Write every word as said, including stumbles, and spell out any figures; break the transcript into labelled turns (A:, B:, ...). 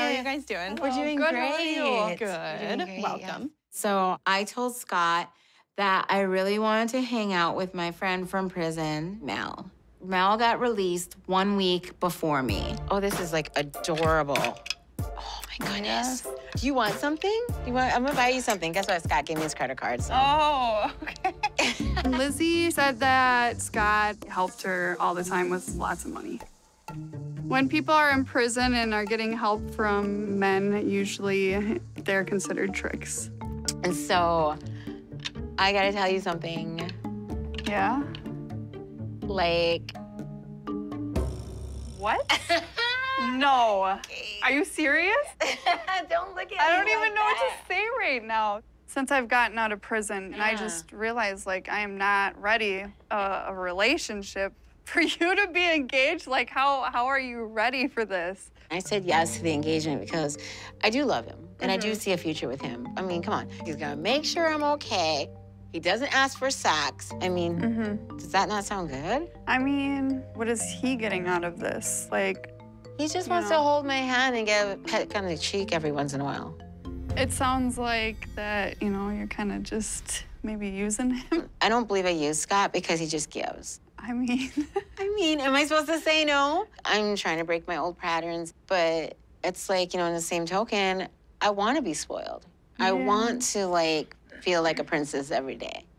A: How are you guys doing?
B: We're doing
A: Good.
B: great.
A: How are you? Good.
B: We're doing great,
A: Welcome.
B: yes. So I told Scott that I really wanted to hang out with my friend from prison, Mel. Mel got released one week before me. Oh, this is like adorable. Oh my goodness. Yes. Do you want something? You want? I'm gonna buy you something. Guess what? Scott gave me his credit card. So.
A: Oh, okay.
C: Lizzie said that Scott helped her all the time with lots of money. When people are in prison and are getting help from men, usually they're considered tricks.
B: And so, I gotta tell you something.
C: Yeah?
B: Like...
C: What? No. Are you serious?
B: Don't look at me
C: I don't
B: like
C: even know
B: that.
C: what to say right now. Since I've gotten out of prison,
B: Yeah.
C: and I just realized, like, I am not ready uh, a relationship. For you to be engaged, like, how, how are you ready for this?
B: I said yes to the engagement because I do love him, and
C: Mm-hmm.
B: I do see a future with him. I mean, come on. He's gonna make sure I'm okay. He doesn't ask for sex. I mean,
C: Mm-hmm.
B: does that not sound good?
C: I mean, what is he getting out of this? Like,
B: He just
C: You
B: wants
C: know.
B: to hold my hand and get a pet on the cheek every once in a while.
C: it sounds like that, you know, you're kind of just maybe using him.
B: I don't believe I use Scott because he just gives.
C: I mean,
B: I mean, am I supposed to say no? I'm trying to break my old patterns, but it's like, you know, in the same token, I want to be spoiled. I
C: Yeah.
B: want to, like, feel like a princess every day.